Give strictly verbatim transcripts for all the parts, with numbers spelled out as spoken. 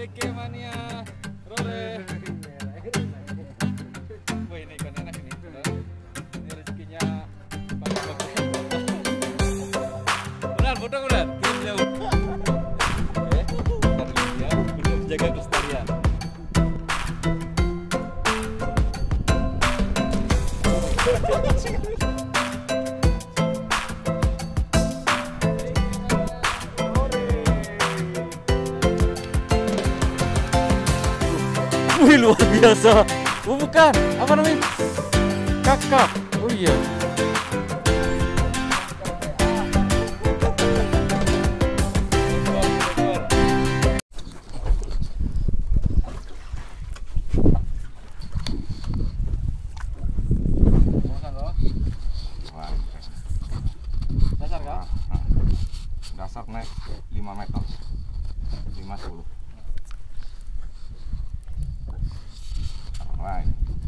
Eke mania, role. Wah ini ikan enak ini. Ini rezekinya bagus-bagus. Benar, foto benar. Kirim jauh. Oke, kita lihat ya untuk menjaga kelestarian. Wih luar biasa. Oh bukan, apa namanya? Kakap. Oh iya. Dasar kah? Dasar naik lima meter, lima sepuluh. Right.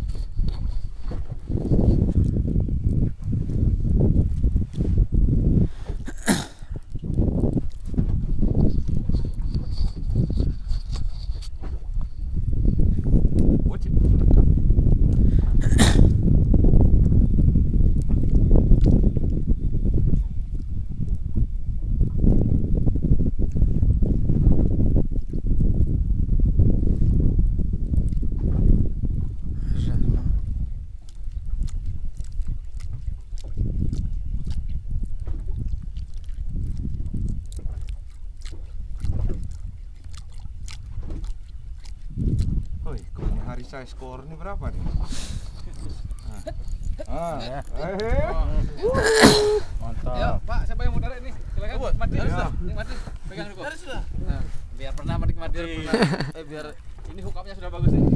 Woi, kalau hari saya skor ini berapa nih? Ah, ah. Mantap. Ayo, Pak, siapa yang mau tarik nih? Silakan. Oh, Mati. ya. Mati. Pegang dulu. Harus sudah. Nah, biar pernah mati mati pernah. Eh biar ini hookupnya sudah bagus nih.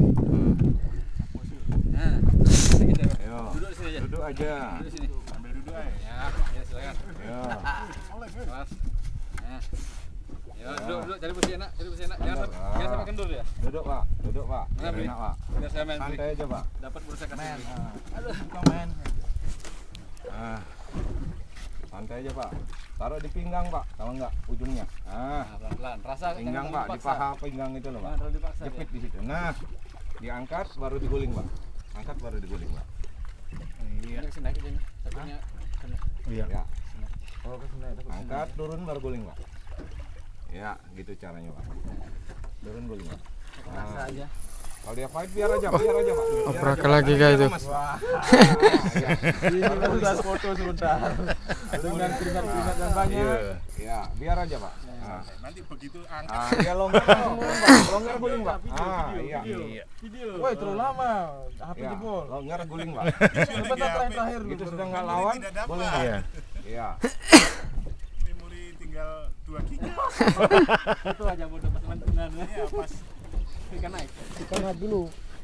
Nah, gitu. Ayo. Duduk di sini aja. Duduk aja. Duduk di sini. Ambil duduk aja. Ya, ya silakan. Ya. Kelas. Nah. Ya, duduk, duduk, cari posisi enak, cari posisi enak. Jangan sampai, Ah. jangan sampai kendur ya. Duduk, Pak. Duduk, Pak. Mana, Bli? Enak, Pak. Biar saya main. Santai aja, Pak. Dapat bursa kasih. Men. Ah. Aduh. Komen. Ah. Santai aja, Pak. Taruh di pinggang, Pak. Tahu enggak ujungnya? Ah. Nah, pelan-pelan. Rasa Pinggang, jangan Pak. Di dipaksa. paha pinggang itu loh, Pak. Jangan terlalu dipaksa. Jepit di situ. Nah, diangkat baru diguling, Pak. Angkat baru diguling, Pak. Iya. Ini kesini aja nih. Satunya kena. Iya. Ya. Oh, kesini. Angkat, turun baru guling, Pak. Ya, gitu caranya, Pak. Turun guling, Pak. Rasa aja. Kalau dia fight biar aja, biar aja, Pak. Biar Oprek aja, Pak. lagi, Biar guys, aja, tuh. Mas. Wah. Iya. Ini kan sudah foto sebentar. Dengan keringat-keringat yang banyak. Iya. Ya, biar aja, Pak. Ah. Nanti begitu angkat. Ah, dia longgar langsung guling, Pak. Longgar guling, Pak. Ah, iya. Video. Woi, terlalu lama. H P Ya, jebol. longgar guling, Pak. Sebentar terakhir-terakhir Gitu dulu. sudah nggak lawan, guling, Pak. Iya. Iya. Memori tinggal dua giga. Itu aja mau dapat mantunan. Iya, pas Ikan naik. Kita naik dulu.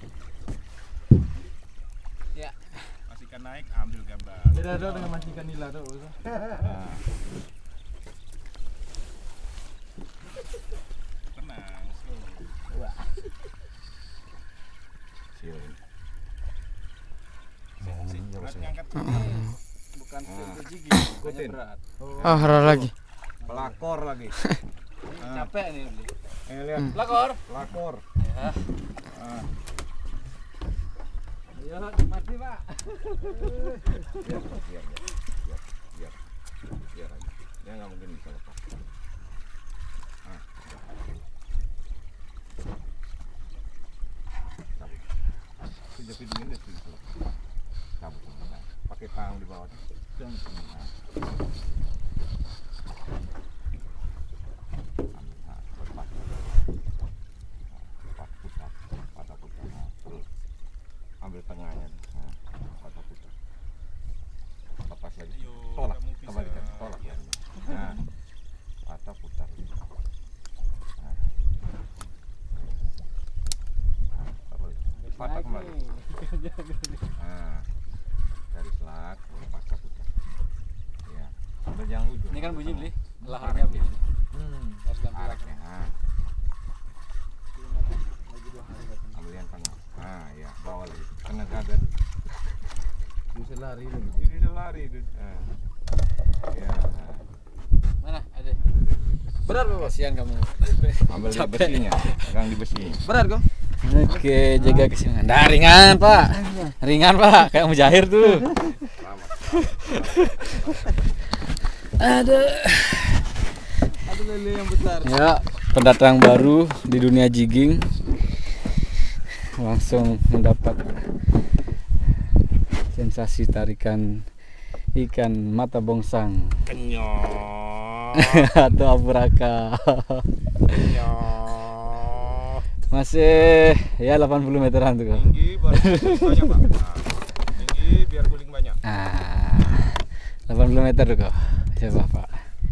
Ya. pas ikan naik ambil gambar. Beda dong dengan mancing nila tuh. Nah. Tenang, slow. Siun. Berat ngangkat Bukan Ah. berjigi, Ikutin. berat. Ah, hara lagi. Pelakor lagi. Ini capek nih beli. Eh, lihat. Pelakor. Pelakor. Ya. Ah. Ayo mati Pak. Biar, biar, biar, biar, biar, biar aja. Dia nggak mungkin bisa lepas. Ah. Cabut. Itu jepit dingin deh, bisa lepas. Cabut. Nah, pakai tangan di bawah. Nah. Nah, lepas. Lepas, putar, patah putar. Nah, terus ambil tengahnya. Nah, patah putar. Lepas lagi. Ayo, Tolak, kamu bisa. kembalikan, tolak ya. Nah, patah putar. Nah, nah taruh. Patah kembali. Nah, dari selak, patah putar. Ya, ambil yang ujung. Ini kan bunyi beli. Laharnya bunyi. Hmm. Harus ganti Areknya. lahar. Nah, Lagi dua hari katanya. ambil yang tengah. Nah, ya, bawa lagi. Kena gadat. Bisa lari lagi. Ini lari itu. Nah. Ya. Nah. Mana? Ada. Berat Bos. Kasihan kamu. Ambil di Capek. besinya, pegang di besi. Berat kok. Oke, jaga kesimbangan. Nah, ringan, Pak. Ringan, Pak. Kayak mujahir tuh. Ada. Ada lele yang besar. Ya, pendatang baru di dunia jigging. Langsung mendapat sensasi tarikan ikan mata bongsang Kenyot. atau apuraka. Kenyot. Masih ya delapan puluh meteran tuh. Tinggi baru guling banyak Pak. Nah, tinggi biar guling banyak. Ah, delapan puluh meter tuh kok. Coba Pak.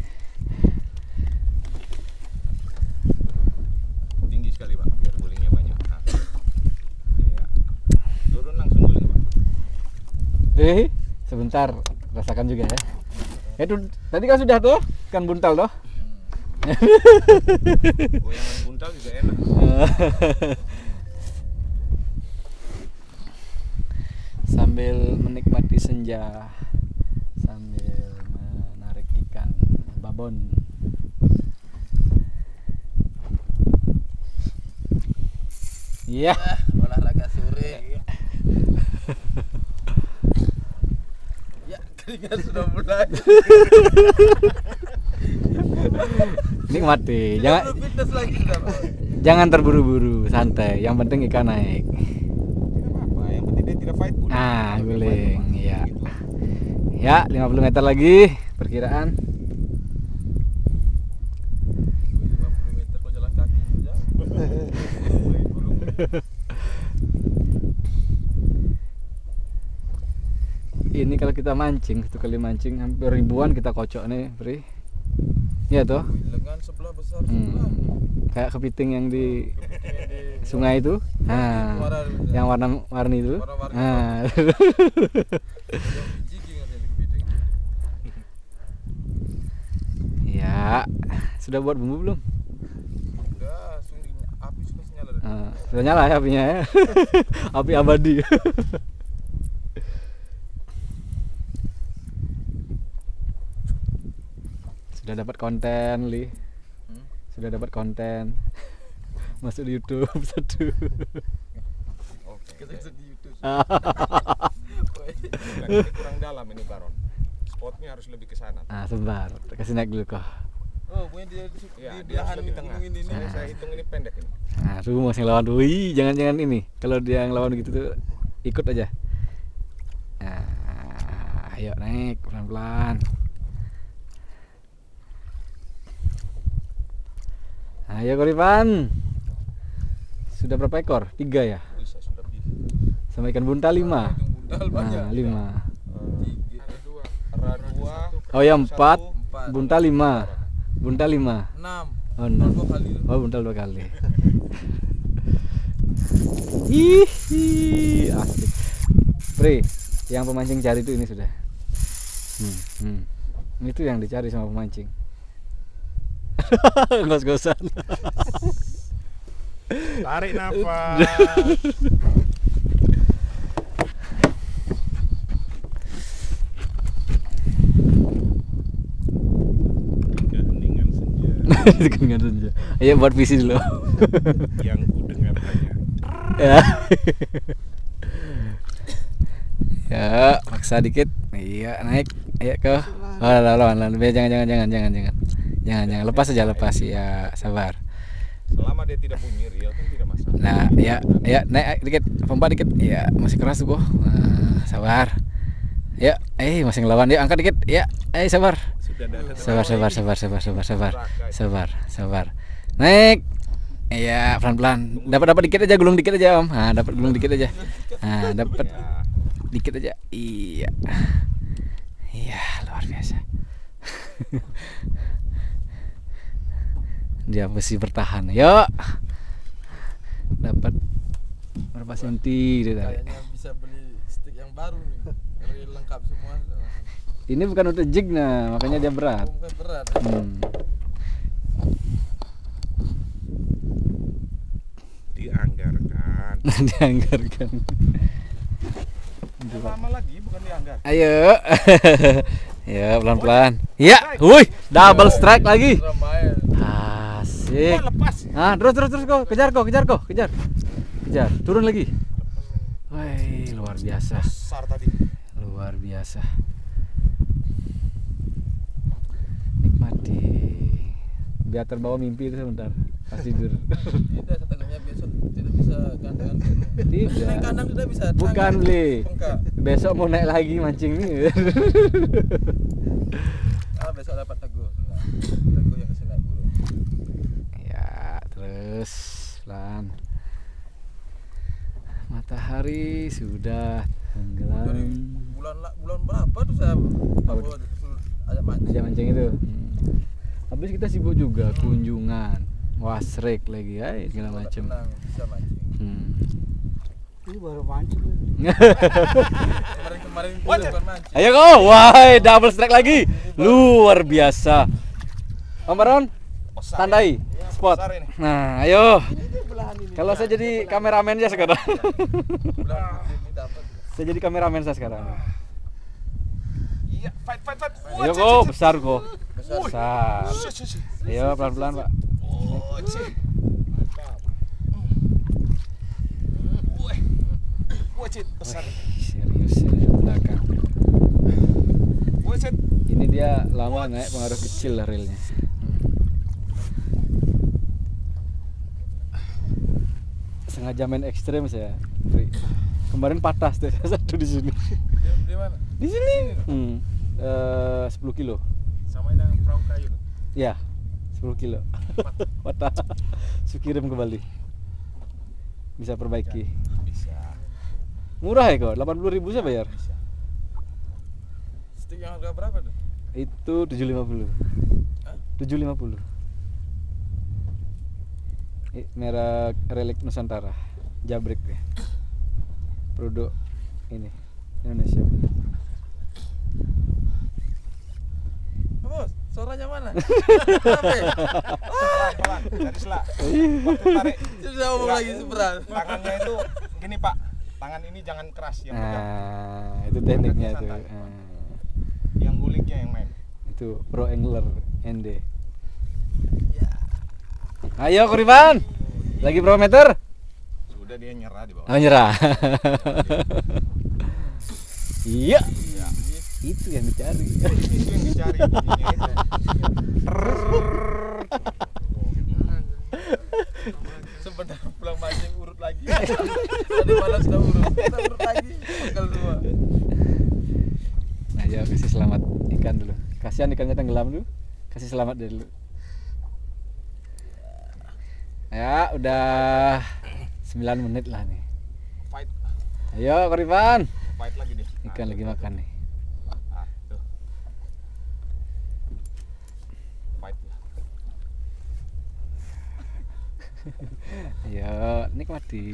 Tinggi sekali Pak, biar gulingnya banyak. Nah. Iya. Turun langsung guling Pak. Eh, sebentar rasakan juga ya. Itu tadi kan sudah tuh, kan buntal toh. Goyangan buntal juga enak. Sambil menikmati senja, sambil menarik ikan babon. Iya. Olahraga sore. Ya, keringat sudah mulai. Nikmati, jangan Jangan fitness lagi sudah. Bos. jangan terburu-buru, santai. Yang penting ikan naik. Tidak apa-apa, yang penting dia tidak fight guling. Ah, Kalau dia guling, fight, mah iya. gitu. Ya, lima puluh meter lagi perkiraan. lima puluh meter kok jalan kaki aja. Ini kalau kita mancing, satu kali mancing hampir ribuan kita kocok nih, Pri. Iya toh? Lengan sebelah besar Hmm. sebelah. Kayak kepiting yang di Kepiting di sungai itu. Nah, Warna- yang warna-warni itu. Warna-warni. Nah. yang jigging katanya di kepiting. Ya, sudah buat bumbu belum? Udah, langsung api sudah nyala. Nah, sudah nyala ya apinya ya. Api abadi. Sudah dapat konten, Li. Hmm? Sudah dapat konten. Masuk di YouTube satu. Oke. Kita bisa di YouTube. Nah, ini kurang dalam ini Baron. Spotnya harus lebih ke sana. Ah, sebentar. Kasih naik dulu kok. Oh, punya dia di, Ya, di dia belahan harus lebih tengah. gunung ini nih. Saya, saya hitung ini pendek ini. Nah, tuh masih lawan. Wih, jangan-jangan ini. Kalau dia yang lawan gitu tuh ikut aja. Nah, ayo naik pelan-pelan. Ayo Koripan. Sudah berapa ekor? Tiga ya? Bisa sudah lebih. Sama ikan buntal lima. Hitung buntal banyak. Nah, lima. Tiga. Ada dua. Ada dua. Oh ya empat. Empat. Buntal lima. Buntal lima. Enam. Oh enam. Dua kali. Oh buntal dua kali. Hihi, asik. Pri, yang pemancing cari itu ini sudah. Hmm, hmm. Itu yang dicari sama pemancing. Gos-gosan. Tarik nafas. Keheningan senja Dengan senja. Ayo buat visi dulu. yang ku dengar hanya Ya. Ya, paksa dikit. Iya, naik. Ayo ke. Oh, lawan, lawan. Jangan, jangan, jangan, jangan, jangan. Jangan, jangan. Lepas saja, lepas. Ya, sabar. Selama dia tidak bunyi real kan tidak masalah. Nah, ya, ya, naik dikit, pompa dikit. Ya, masih keras tuh kok. Nah, sabar. Ya, eh masih ngelawan. Ya, angkat dikit. Ya, eh sabar. sudah ada Sabar, sabar, sabar, sabar, sabar, sabar. Sabar, sabar. Naik. Iya, pelan-pelan. Dapat dapat dikit aja, gulung dikit aja, Om. Nah, dapat gulung dikit aja. Nah, dapat Ya, dikit aja. Iya. Iya, luar biasa. Dia mesti bertahan. Yuk. Dapat berapa senti dia tarik. Kayaknya bisa beli stick yang baru nih. Reel lengkap semua. Ini bukan untuk jig nah, makanya dia berat. Oh, bukan berat. Hmm. dianggarkan. Dianggarkan. Lama lagi bukan dianggar. Ayo. Ya, pelan-pelan. Ya, wih, double strike lagi. Ramai. Ah, Asik. Oh, lepas. Ah, terus terus terus kok, kejar kok, kejar kok, kejar. Kejar, turun lagi. Woi, luar biasa. Besar tadi. Luar biasa. Nikmati. Biar terbawa mimpi itu sebentar. Pas tidur. Tidak, setengahnya besok tidak bisa kandang. Tidak. Naik kandang tidak bisa. Bukan, tangan Bli. bengkak. Besok mau naik lagi mancing nih. Ah, besok dapat teguh. Nah, teguh yang kesini naik burung. Ya, terus pelan. Matahari sudah Dari tenggelam. bulan la- bulan berapa tuh saya Apa bawa suruh ajak mancing. Aja mancing itu. Hmm. Habis kita sibuk juga kunjungan, wasrek lagi, ay segala Kalau macam. tenang, bisa mancing. Hmm. Ini baru mancing. Kemarin-kemarin itu bukan mancing. Ayo kau, wahai double strike lagi, luar biasa. Om Baron, Besar. tandai Iya, spot. besar ini. Nah, ayo. Belahan ini. Kalau saya jadi kameramen ya sekarang. Bulan ini dapat. Saya jadi kameramen saya sekarang. Iya, fight fight fight. Ayo kau, besar kau. Besar. Besar. Shit, shit, shit. Ayo pelan-pelan, Pak. Oh, cik. Mantap. Wih. Wih, cik, besar. Serius ya, belakang. Wih, cik. Ini dia lama naik pengaruh kecil lah reelnya. Sengaja main ekstrem saya. Pri. Kemarin patah tuh satu di sini. Di, di mana? Di sini. Hmm. Eh, sepuluh kilo. Sama yang perahu kayu tuh. Ya, sepuluh kilo. Patah. Sukirim kembali. Bisa perbaiki. Bisa. Murah ya kok, delapan puluh ribu saya bayar. Bisa. Stick yang harga berapa tuh? Itu tujuh lima puluh. Hah? tujuh lima puluh. I- Merek Relic Nusantara. Jabrek ya. Produk ini Indonesia. Bos, suaranya mana? Apa ya? Pelan, pelan. Dari selak. Waktu tarik. Sudah ngomong lagi seberat. Tangannya itu gini, Pak. Tangan ini jangan keras yang pegang. Nah, itu tekniknya tuh. Santai. Nah, Yang gulingnya yang main. itu Pro Angler N D. Ya. Ayo Kuriban. Lagi berapa meter? Sudah dia nyerah di bawah. Oh, nyerah. Iya. Ya. Itu yang dicari. Itu yang dicari bunyinya itu. Sebentar pulang mancing urut lagi. Tadi malam sudah urut. Kita urut lagi. Pegel semua. Nah, ya kasih selamat ikan dulu. Kasihan ikannya tenggelam dulu. Kasih selamat dia dulu. Ya, udah sembilan menit lah nih. Fight. Ayo Kuriban. Fight lagi dia. Ikan Nah, lagi tuh, makan nih. tuh. Ah, tuh. Fight. Ayo, nikmati.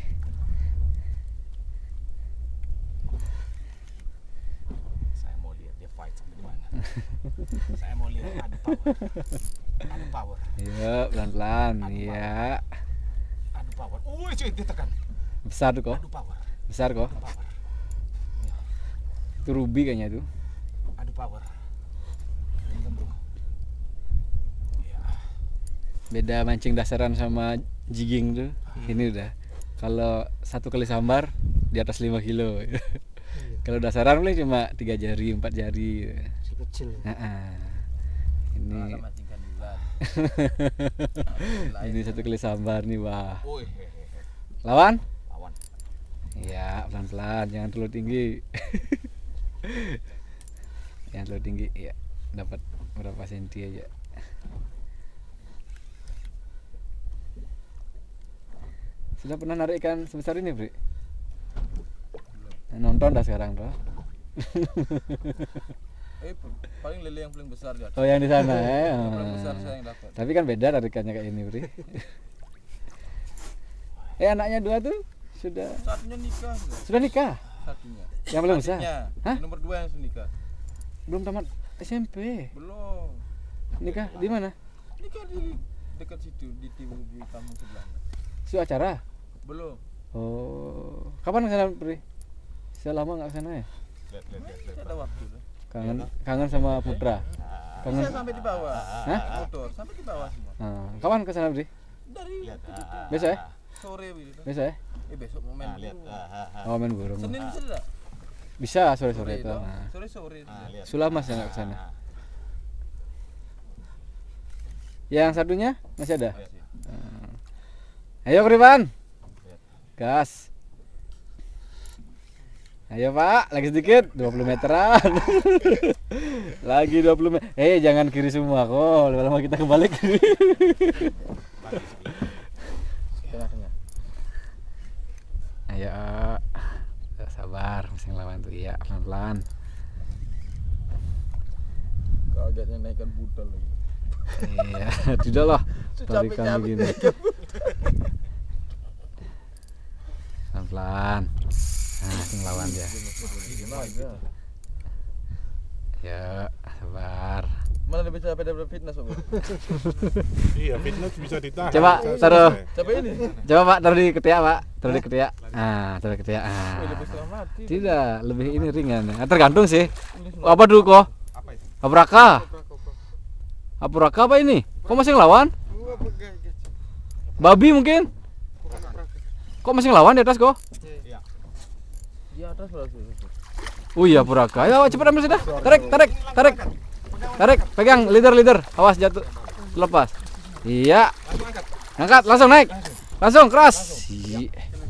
Saya mau lihat dia fight sampai di mana. Saya mau lihat adu power. Adu power. Ayo, pelan-pelan. Iya. Adu power. Wih, cuy, dia tekan. Besar tuh kok. Adu power. Besar kok. Power. Itu ruby kayaknya tuh. Adu power. Belum tentu. Ya. Beda mancing dasaran sama jigging tuh. Ini udah. Kalau satu kali sambar di atas lima kilo. Kalau dasaran paling cuma tiga jari, empat jari. Si kecil. Nah, ini Ada mancingkan bulan. ini satu kali sambar nih, wah. Wih, hehehe. Lawan? Lawan. Iya, pelan-pelan, jangan terlalu tinggi. Jangan terlalu tinggi, ya. Dapat berapa senti aja. Sudah pernah narik ikan sebesar ini, Bri? Nonton dah sekarang, toh. Eh, paling lele yang paling besar di atas. Oh, yang di sana, ya. Yang paling besar saya yang dapat. Tapi kan beda tarikannya kayak ini, Bri. Eh, anaknya dua tuh sudah Satunya nikah. sudah. sudah nikah. Satunya. Yang belum besar. Adiknya, Hah? Nomor dua yang sudah nikah. Belum tamat S M P. Belum. Nikah di mana? Nikah di dekat situ di timur di kampung sebelah. Su acara. Belum. Oh, kapan ke sana, Pri? Sudah lama nggak ke sana ya? Lihat, lihat, lihat, lihat. Ada waktu tuh. Kangen kangen sama Putra. Ah, Kangen. Bisa sampai di bawah. Hah? Motor sampai di bawah semua. Nah, kapan ke sana, Bri? Dari Lihat. ah, ah, Besok ya? ah, sore begitu. Besok ya? Eh besok mau main ah, lihat. dulu. ah, ah, ah. Oh, main burung. Senin bisa tidak? Bisa sore-sore itu. dong. Nah. Sore-sore. Ah, lihat. Sulamas ya nggak ke sana. Ah, ah. Yang satunya masih ada? Lihat sih. Ayo Kriban. Gas. Ayo Pak, lagi sedikit, dua puluh meteran. Lagi dua puluh meter. Eh, jangan kiri semua kok. Lama-lama kita kebalik. Tengah-tengah. Ayo. Sabar, masih ngelawan tuh. Iya, pelan-pelan. Kagetnya naikkan budal lagi. Iya, tidak lah. Tarikan Capek-capek begini. naikkan budal. Pelan-pelan. Nah, ngelawan dia. Ya, sabar. Mana lebih capek daripada fitness, Om? Iya, fitness bisa ditahan. Coba Bisa taruh. selesai. Capek ini? Coba Pak, taruh di ketiak, Pak. Taruh di ketiak. Ah, taruh di ketiak. Wih, Ah. lebih setengah mati. Tidak, lebih ini ringan. Ah, tergantung sih. Apa dulu kok? Apa itu? Abraka. Abraka apa ini? Kok masih ngelawan? Babi mungkin? Kok masih ngelawan di atas kok? Iya. Di atas berarti. Oh iya, Puraka. Ayo cepat ambil sudah. Tarik, tarik, tarik. Tarik, pegang leader, leader. Awas jatuh. Lepas. Iya. Langsung angkat. Angkat, langsung naik. Langsung keras. Iya.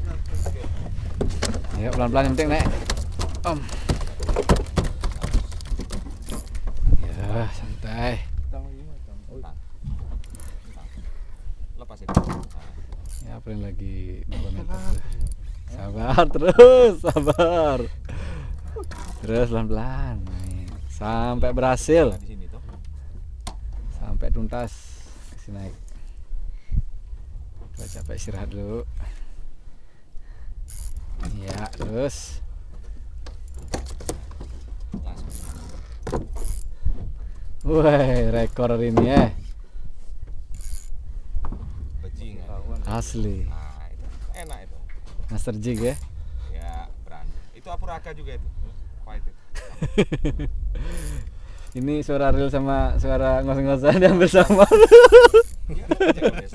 Ayo pelan-pelan yang penting naik. Om. Ya, santai. Lepas itu. Ya, paling lagi dua meter. Sabar terus, sabar. Terus pelan-pelan. Nih, sampai berhasil. Nah, di sini tuh. Sampai tuntas. Kasih naik. Kalau capek istirahat dulu. Ya, terus. Langsung. Wah, rekor ini ya. Bajing. Asli. Nah, itu enak itu. Master jig ya. Ya, berani. Itu Apuraka juga itu. Apa itu? Ini suara real sama suara ngos-ngosan diambil sama. Iya, aja biasa.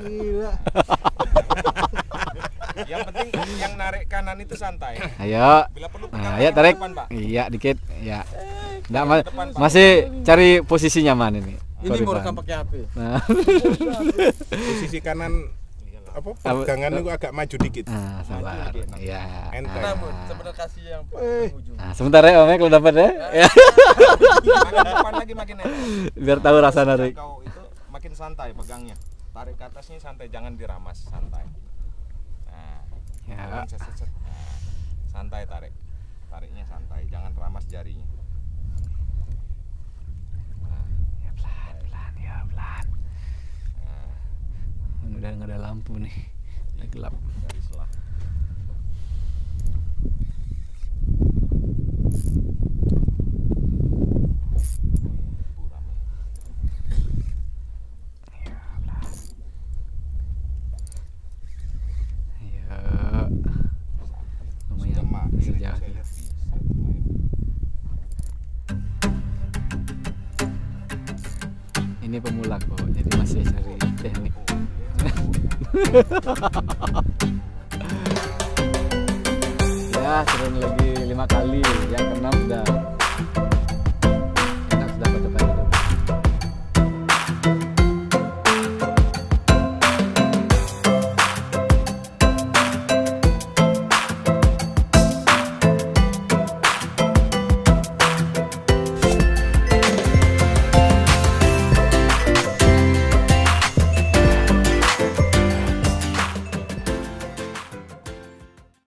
Yang penting yang narik kanan itu santai. Ayo. Bila perlu Nah, pegang ayo tangan tarik. depan, Pak. Iya, dikit. Ya. Nggak, Tangan ma- depan, Pak. masih cari posisi nyaman ini. Ini Sorry, mau Pan. rekam pakai H P. Nah. Posisi kanan apa pegangan itu agak maju dikit. Nah, sabar. Iya. Enteng. Nah, Ah. Bu, sebenarnya kasih yang Eh. ujung. Nah, sebentar ya Om ya kalau dapat ya. Ya. Makin depan lagi makin enak. Biar tahu rasa narik. Kau itu makin santai pegangnya. Tarik ke atasnya santai, jangan diramas, santai. Nah, Ya. jangan set, set, set. Nah, santai tarik. Tariknya santai, jangan ramas jarinya. Nah, Ya pelan, pelan, ya pelan. nah, Ini udah nggak ada lampu nih. Udah gelap. dari selah. Buram. Ya. Lumayan Sudah mati, bisa saya jalan. lihat bisa. Ini pemula kok, jadi masih cari teknik. Ya, turun lagi lima kali, yang keenam sudah